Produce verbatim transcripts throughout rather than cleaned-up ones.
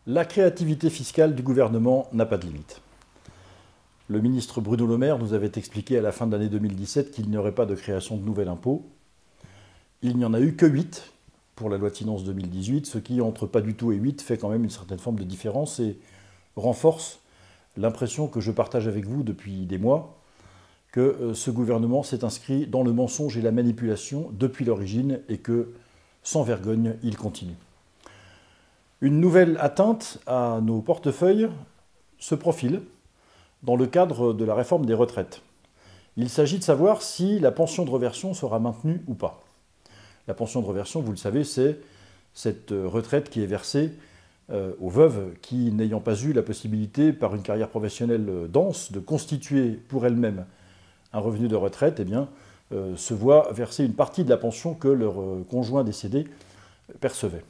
La créativité fiscale du gouvernement n'a pas de limite. Le ministre Bruno Le Maire nous avait expliqué à la fin de l'année deux mille dix-sept qu'il n'y aurait pas de création de nouvel impôt. Il n'y en a eu que huit pour la loi de finances deux mille dix-huit, ce qui, entre pas du tout et huit, fait quand même une certaine forme de différence et renforce l'impression que je partage avec vous depuis des mois, que ce gouvernement s'est inscrit dans le mensonge et la manipulation depuis l'origine et que, sans vergogne, il continue. Une nouvelle atteinte à nos portefeuilles se profile dans le cadre de la réforme des retraites. Il s'agit de savoir si la pension de réversion sera maintenue ou pas. La pension de réversion, vous le savez, c'est cette retraite qui est versée euh, aux veuves qui, n'ayant pas eu la possibilité, par une carrière professionnelle dense, de constituer pour elles-mêmes un revenu de retraite, eh bien, euh, se voient verser une partie de la pension que leur euh, conjoint décédé percevait.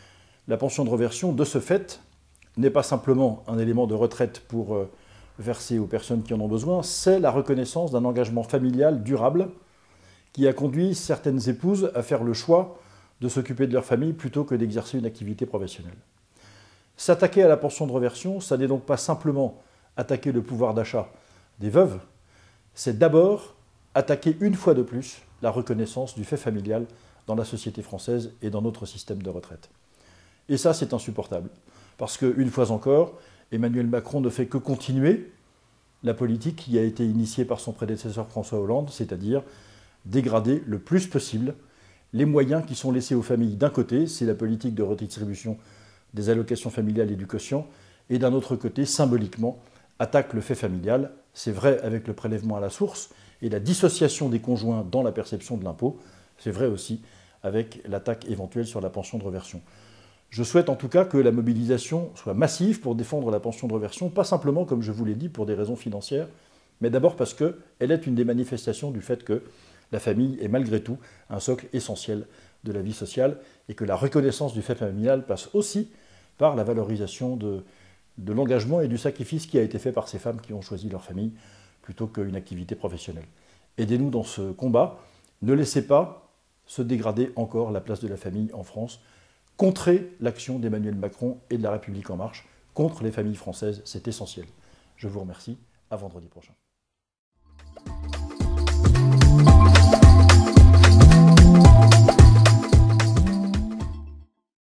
La pension de réversion, de ce fait, n'est pas simplement un élément de retraite pour euh, verser aux personnes qui en ont besoin, c'est la reconnaissance d'un engagement familial durable qui a conduit certaines épouses à faire le choix de s'occuper de leur famille plutôt que d'exercer une activité professionnelle. S'attaquer à la pension de réversion, ça n'est donc pas simplement attaquer le pouvoir d'achat des veuves, c'est d'abord attaquer une fois de plus la reconnaissance du fait familial dans la société française et dans notre système de retraite. Et ça, c'est insupportable, parce qu'une fois encore, Emmanuel Macron ne fait que continuer la politique qui a été initiée par son prédécesseur François Hollande, c'est-à-dire dégrader le plus possible les moyens qui sont laissés aux familles. D'un côté, c'est la politique de redistribution des allocations familiales et du quotient, et d'un autre côté, symboliquement, attaque le fait familial. C'est vrai avec le prélèvement à la source et la dissociation des conjoints dans la perception de l'impôt. C'est vrai aussi avec l'attaque éventuelle sur la pension de réversion. Je souhaite en tout cas que la mobilisation soit massive pour défendre la pension de réversion, pas simplement, comme je vous l'ai dit, pour des raisons financières, mais d'abord parce qu'elle est une des manifestations du fait que la famille est malgré tout un socle essentiel de la vie sociale et que la reconnaissance du fait familial passe aussi par la valorisation de, de l'engagement et du sacrifice qui a été fait par ces femmes qui ont choisi leur famille plutôt qu'une activité professionnelle. Aidez-nous dans ce combat. Ne laissez pas se dégrader encore la place de la famille en France. Contrez l'action d'Emmanuel Macron et de la République En Marche contre les familles françaises, c'est essentiel. Je vous remercie, à vendredi prochain.